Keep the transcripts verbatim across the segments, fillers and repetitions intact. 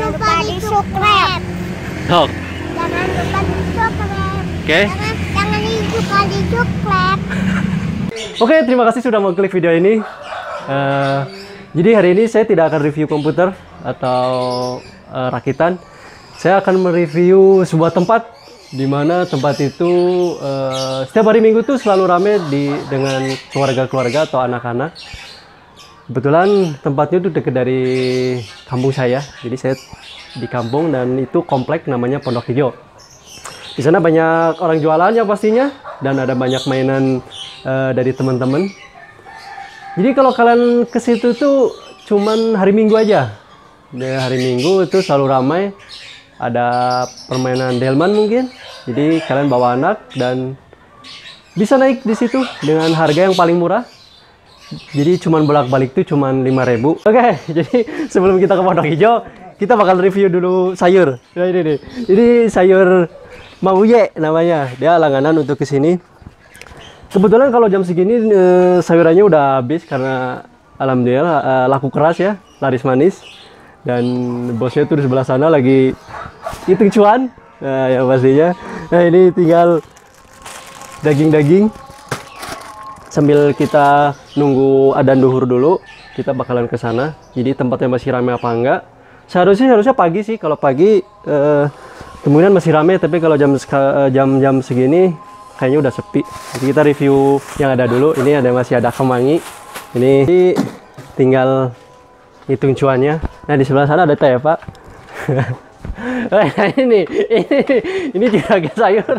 lupa di subscribe. Oh. Jangan lupa di subscribe. Oke. Okay. Jangan, jangan lupa di subscribe. Oke, okay, terima kasih sudah mengklik video ini. Uh, jadi hari ini saya tidak akan review komputer atau uh, rakitan. Saya akan mereview sebuah tempat di mana tempat itu uh, setiap hari Minggu tuh selalu rame di dengan keluarga-keluarga atau anak-anak. Kebetulan tempatnya itu dekat dari kampung saya. Jadi saya di kampung dan itu komplek namanya Pondok Hijau. Di sana banyak orang jualannya pastinya dan ada banyak mainan uh, dari teman-teman. Jadi kalau kalian ke situ tuh cuman hari Minggu aja. Di hari Minggu itu selalu ramai. Ada permainan delman mungkin. Jadi kalian bawa anak dan bisa naik di situ dengan harga yang paling murah. Jadi cuman bolak-balik tuh cuman lima ribu. Oke, okay, jadi sebelum kita ke Pondok Hijau, kita bakal review dulu sayur. Nah, ini nih. Ini sayur Mauye namanya. Dia langganan untuk kesini. Kebetulan kalau jam segini eh, sayurannya udah habis karena alhamdulillah eh, laku keras ya, laris manis. Dan bosnya tuh di sebelah sana lagi hitung cuan. Nah, ya pastinya. Nah, ini tinggal daging-daging. Sambil kita nunggu adzan duhur dulu, kita bakalan ke sana. Jadi tempatnya masih ramai apa enggak? Seharusnya harusnya pagi sih. Kalau pagi eh, kemungkinan masih ramai, tapi kalau jam jam-jam segini kayaknya udah sepi. Jadi kita review yang ada dulu. Ini ada masih ada kemangi. Ini tinggal hitung cuannya. Nah, di sebelah sana ada teh, Pak. Nah, ini ini ini juga sayur.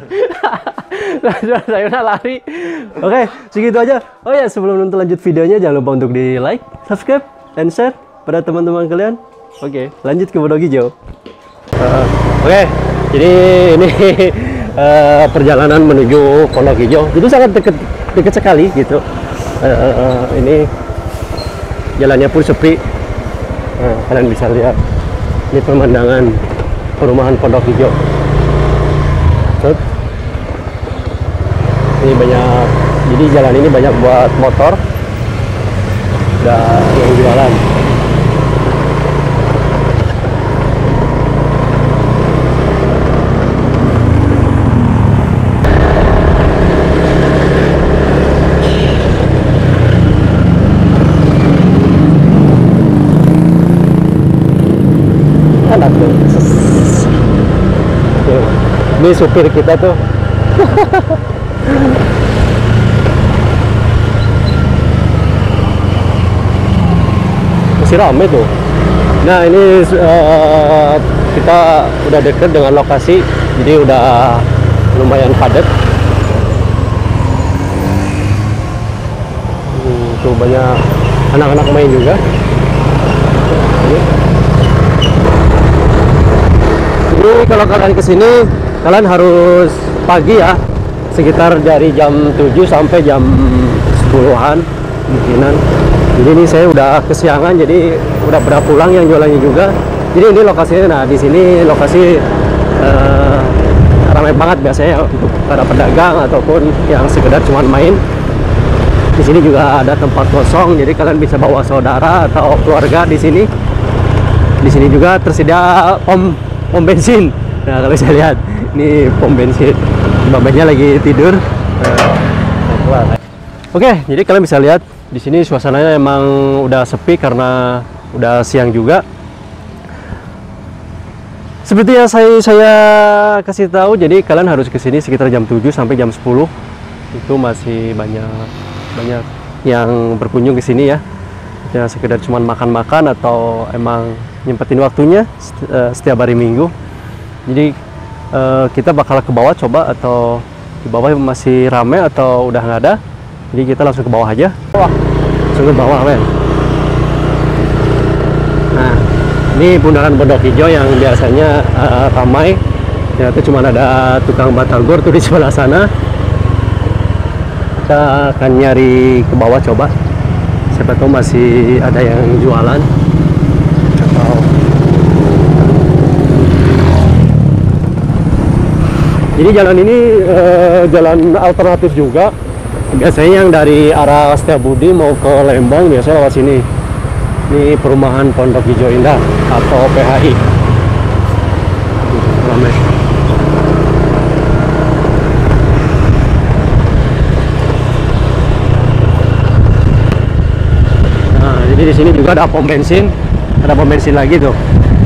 Sayurnya lari. Oke, segitu aja. Oh ya, sebelum nonton lanjut videonya jangan lupa untuk di like, subscribe, dan share pada teman-teman kalian. Oke, lanjut ke Pondok Hijau. Uh, Oke, jadi ini uh, perjalanan menuju Pondok Hijau. Itu sangat dekat dekat sekali gitu. Uh, uh, uh, ini jalannya pun sepi. Nah, kalian bisa lihat ini pemandangan perumahan Pondok Hijau. So, ini banyak, jadi jalan ini banyak buat motor dan yang jualan. Enak tuh. Tuh, ini supir kita tuh. Masih rame tuh. Nah, ini uh, kita udah deket dengan lokasi, jadi udah lumayan padat. Hmm, tuh banyak anak-anak main juga. Jadi kalau kalian kesini, kalian harus pagi ya, sekitar dari jam tujuh sampai jam sepuluhan mungkinan. Jadi ini saya udah kesiangan, jadi udah pada pulang yang jualannya juga. Jadi ini lokasinya, nah di sini lokasi eh, ramai banget biasanya untuk para pedagang ataupun yang sekedar cuma main. Di sini juga ada tempat kosong, jadi kalian bisa bawa saudara atau keluarga di sini. Di sini juga tersedia pom pom bensin. Nah, kalau saya lihat ini pom bensin. Babanya lagi tidur. Uh, Oke, jadi kalian bisa lihat di sini suasananya emang udah sepi karena udah siang juga. Seperti yang saya saya kasih tahu, jadi kalian harus ke sini sekitar jam tujuh sampai jam sepuluh. Itu masih banyak banyak yang berkunjung ke sini ya. Ya sekedar cuma makan-makan atau emang nyempetin waktunya setiap hari Minggu. Jadi Uh, kita bakal ke bawah coba, atau di bawah masih ramai atau udah nggak ada. Jadi kita langsung ke bawah aja. Wah, langsung ke bawah men. Nah, ini bundaran Pondok Hijau yang biasanya uh, ramai. Ternyata cuma ada tukang batagor tuh di sebelah sana. Kita akan nyari ke bawah coba. Siapa tahu masih ada yang jualan. Atau jadi jalan ini eh, jalan alternatif juga. Biasanya yang dari arah Setiabudi mau ke Lembang biasanya lewat sini. Ini perumahan Pondok Hijau Indah atau P H I. ramai. Nah, jadi di sini juga ada pom bensin, ada pom bensin lagi tuh.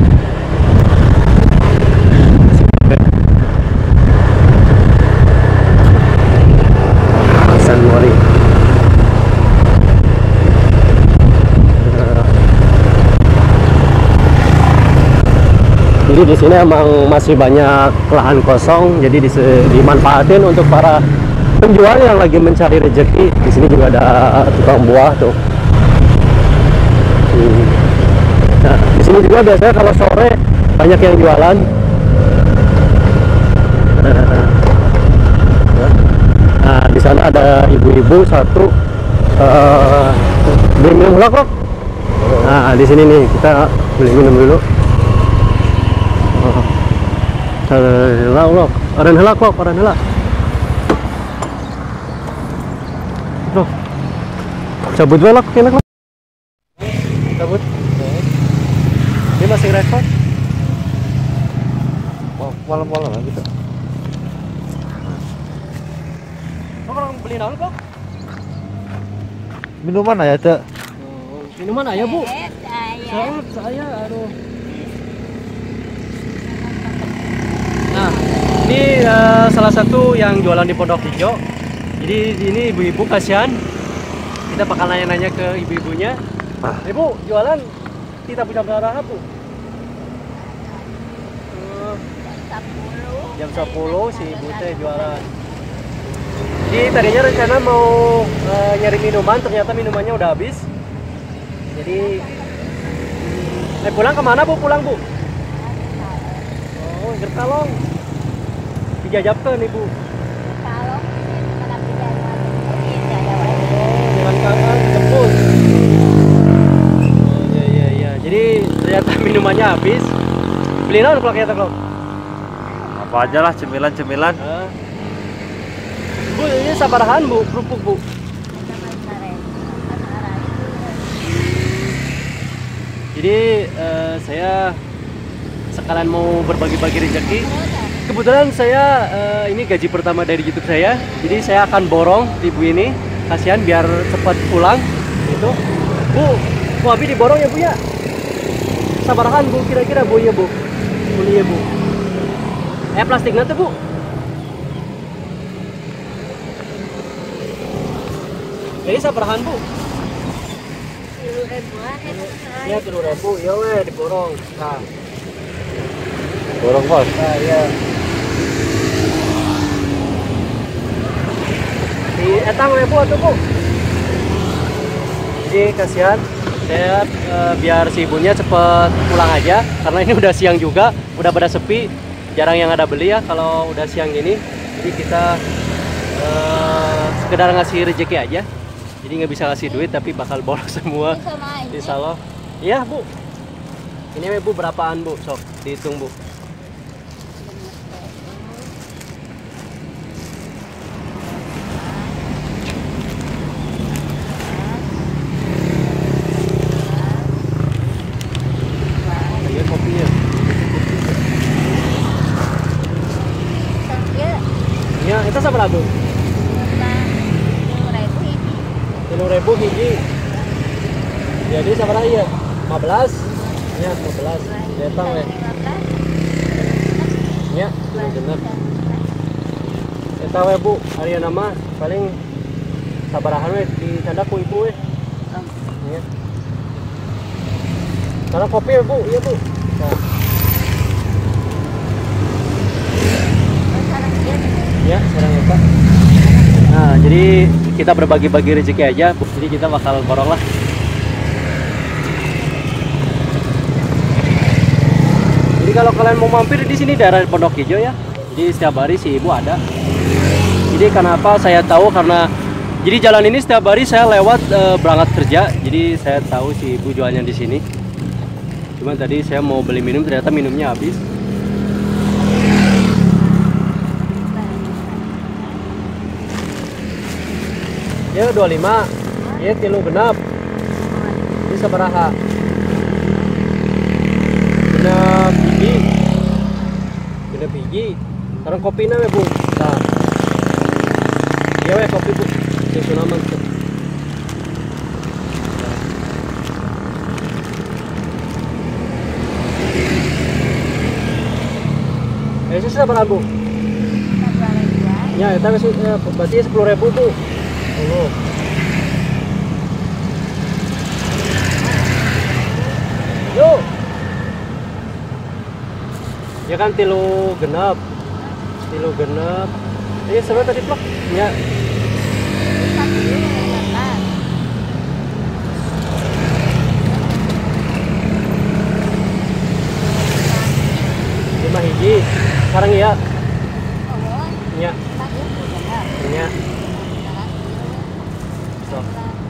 Sanwari. Jadi di sini emang masih banyak lahan kosong, jadi dis- dimanfaatin untuk para penjual yang lagi mencari rezeki. Di sini juga ada tukang buah tuh. Hmm. Nah, di sini juga biasanya kalau sore banyak yang jualan. Nah, di sana ada ibu-ibu satu uh, beli minum lah kok. Nah, di sini nih kita beli minum dulu. Helak lok, orang helak kok, orang helak. Tuh, cabut velak, kena kok. Cabut. Ini masih rekod. Malam-malam lah gitu. Kok orang beli naon kok? Minuman aja tuh. Oh, minuman ayah bu? Saya, saya, aduh. Nah, ini uh, salah satu yang jualan di Pondok Hijau. Jadi ini ibu-ibu kasihan. Kita bakal nanya-nanya ke ibu-ibunya. Ah. Ibu, jualan kita punya berapa bu? Uh, jam sepuluh si ibu teh jualan. Jadi tadinya rencana mau uh, nyari minuman, ternyata minumannya udah habis. Jadi, eh pulang kemana bu? Pulang bu? Oh, Gertalong. Dijajabkan ibu. Kalau mana pindah Jalan kakak jemput. Oh iya iya iya. Jadi ternyata minumannya habis. Beli naon kalau kita kalau? Apa aja lah cemilan-cemilan. Uh. Bu, ini sabarahan bu, kerupuk bu. Jadi uh, saya sekalian mau berbagi-bagi rezeki. Kebetulan saya uh, ini gaji pertama dari YouTube saya, jadi saya akan borong ibu ini, kasihan biar cepat pulang. Itu, bu, bu Abi diborong ya bu ya. Sabarahan bu, kira-kira bu ya bu, bu ya bu. Eh plastiknya tuh bu. Jadi sabarahan bu. Tiga ribuan itu. Ya tiga ribu, ya weh diborong. Nah, Borong bos. nah ya. Di etang we bu atau bu? Jadi kasihan saya eh, biar si ibunya cepet pulang aja karena ini udah siang juga, udah pada sepi, jarang yang ada beli ya kalau udah siang gini. Jadi kita eh, sekedar ngasih rezeki aja. Jadi nggak bisa ngasih duit tapi bakal boros semua. Insya Allah. Iya bu. Ini we bu berapaan bu? Sok dihitung bu. Ya, itu sama lagu. Tiga ribu hiji. Jadi sama iya. lima belas. Ya, lima belas. Datang we. Ya, benar. Eta we bu, ari nama paling sabarahan we di tanda ku ibu we. Ya. Karena kopi we bu, iya bu. Nah. Ya, sekarang ya Pak. Nah, jadi kita berbagi-bagi rezeki aja. Jadi kita bakal borong lah. Jadi kalau kalian mau mampir di sini daerah Pondok Hijau ya. Jadi setiap hari si ibu ada. Jadi kenapa saya tahu karena jadi jalan ini setiap hari saya lewat e, berangkat kerja. Jadi saya tahu si ibu jualnya di sini. Cuma tadi saya mau beli minum ternyata minumnya habis. Ya dua puluh lima. Ya tilu genap. Ini sabaraha? Genap hiji. hiji. Sekarang kopi na we bu. Nah. Iya we kopi bu. Sing sunaman. Eh, itu sudah berapa bu? Ya, itu ya, berarti sepuluh ribu bu. Oh. Yuk. Ya kan tilu genap, tilu genap. Ini seru tadi vlog. Ya. Lima hiji. Sekarang ya. Ya. Ya. So.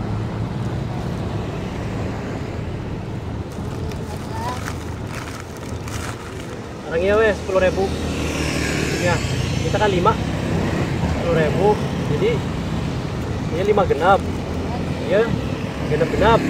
Sekarang ya weh sepuluh ribu. Ya, kita kan lima. Sepuluh ribu. Jadi ini lima genap. Ya, genap genap.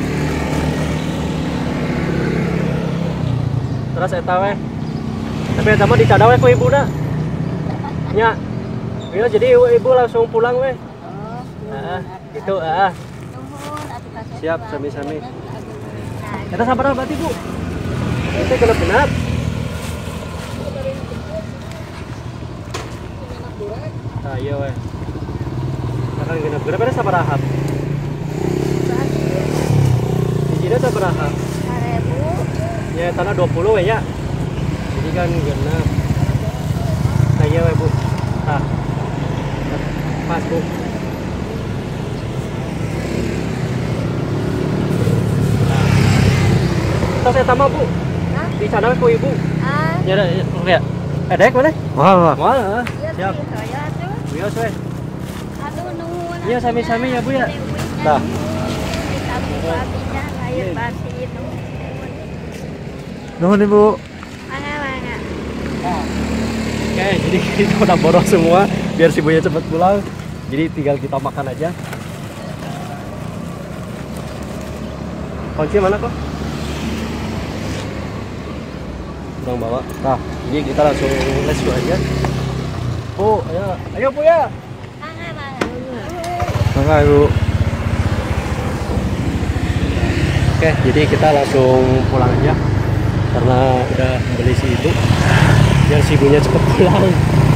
Terus eta weh. Tapi eta mah dicada weh ku ibuna. Nya. Ya, jadi ibu langsung pulang weh. Oh, Heeh, gitu ah. Siap, sami-sami. Kita sabar berarti, Bu. Itu genap genap. Nah, iya weh. Akan genap genap ada sabar ahab. Izinnya sabar ahab. Ya, tanah dua puluh weh ya. Jadi kan genap. Nah, iya weh, Bu. Nah. Pas bu. Nah. Saya tambah bu. Hah? Di sana ku ibu. Ah. Ya ada ya. Edek mana? Mahal lah. Mahal. Siap. Siap. Bios we. Aduh nuhun. Iya sami-sami ya bu ya. Nah. Nuhun ibu. Mangga mangga. Oke, jadi kita udah boros semua biar si buaya cepat pulang. Jadi tinggal kita makan aja. Kunci mana kok? Bang bawa. Nah, jadi kita langsung let's go aja. Bu, ayo, ayo bu ya. Mangga mangga. Mangga ibu. Oke, jadi kita langsung pulang aja karena udah beli si itu biar si ibunya cepet pulang.